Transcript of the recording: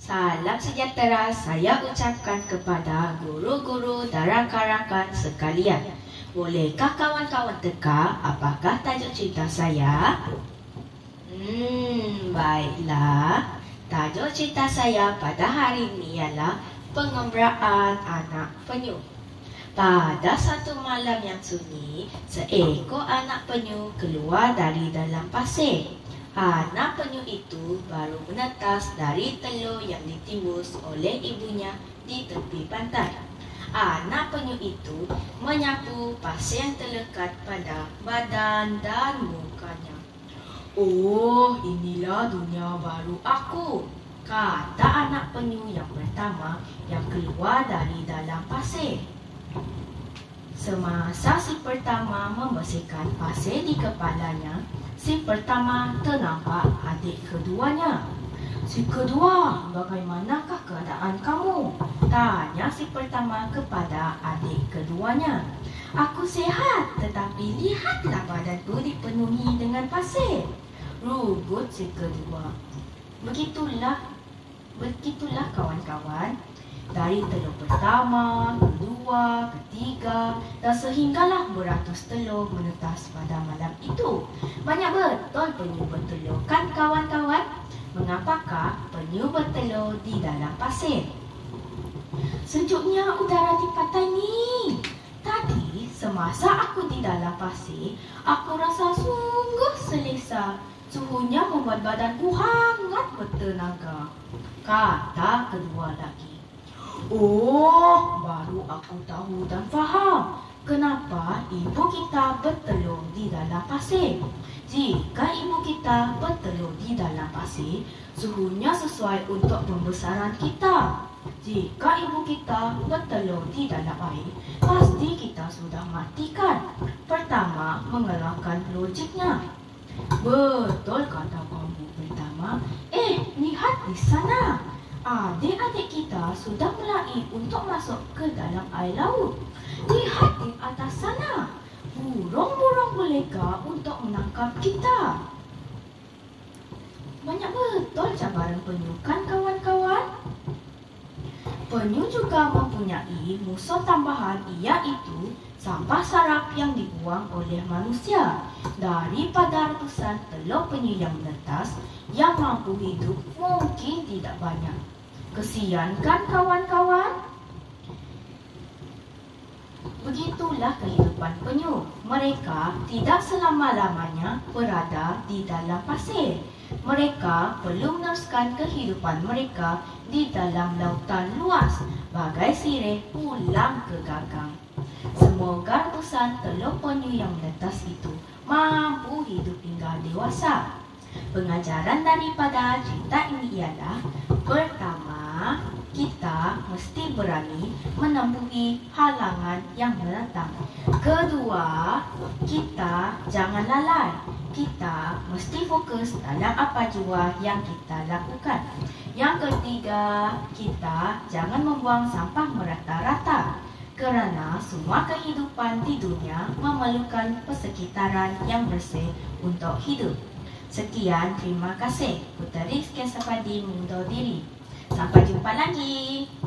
Salam sejahtera saya ucapkan kepada guru-guru dan rakan-rakan sekalian. Bolehkah kawan-kawan teka apakah tajuk cerita saya? Baiklah. Tajuk cerita saya pada hari ini ialah pengembaraan anak penyu. Pada satu malam yang sunyi, seekor anak penyu keluar dari dalam pasir. Anak penyu itu baru menetas dari telur yang ditimbus oleh ibunya di tepi pantai. Anak penyu itu menyapu pasir yang terlekat pada badan dan mukanya. "Oh, inilah dunia baru aku," kata anak penyu yang pertama yang keluar dari dalam pasir. Semasa si pertama membersihkan pasir di kepalanya, si pertama ternampak adik keduanya. "Si kedua, bagaimanakah keadaan kamu?" tanya si pertama kepada adik keduanya. "Aku sihat, tetapi lihatlah badanku dipenuhi dengan pasir," rugut si kedua. Begitulah kawan-kawan. Dari telur pertama, kedua, ketiga dan sehinggalah beratus telur menetas pada malam itu. Banyak betul penyu bertelur, kan kawan-kawan? Mengapakah penyu bertelur di dalam pasir? "Sejuknya udara di pantai ni. Tadi semasa aku di dalam pasir, aku rasa sungguh selesa. Suhunya membuat badanku hangat bertenaga," kata kedua lagi. "Oh, baru aku tahu dan faham kenapa ibu kita bertelur di dalam pasir. Jika ibu kita bertelur di dalam pasir, suhunya sesuai untuk pembesaran kita. Jika ibu kita bertelur di dalam air, pasti kita sudah matikan. Pertama, mengeluarkan logiknya." "Betul," kata kamu pertama. Lihat di sana. Adik-adik kita sudah mulai untuk masuk ke dalam air laut. Lihat di atas sana. Burung-burung berlega untuk menangkap kita." Banyak betul cabaran penyu, kan kawan-kawan? Penyu juga mempunyai musuh tambahan, iaitu sampah sarap yang dibuang oleh manusia. Daripada ratusan telur penyu yang menetas, yang mampu hidup mungkin tidak banyak. Kesian kan kawan-kawan? Begitulah kehidupan penyu. Mereka tidak selama-lamanya berada di dalam pasir. Mereka perlu meneruskan kehidupan mereka di dalam lautan luas, bagai sirih pulang ke gagang. Semoga ratusan telur penyu yang menetas itu mampu hidup hingga dewasa. Pengajaran daripada cerita ini ialah: pertama, kita mesti berani menempuhi halangan yang menentang. Kedua, kita jangan lalai. Kita mesti fokus dalam apa jua yang kita lakukan. Yang ketiga, kita jangan membuang sampah merata-rata, kerana semua kehidupan di dunia memerlukan persekitaran yang bersih untuk hidup. Sekian, terima kasih. Puteri Sekian Sapadi mengundur diri. Sampai jumpa lagi.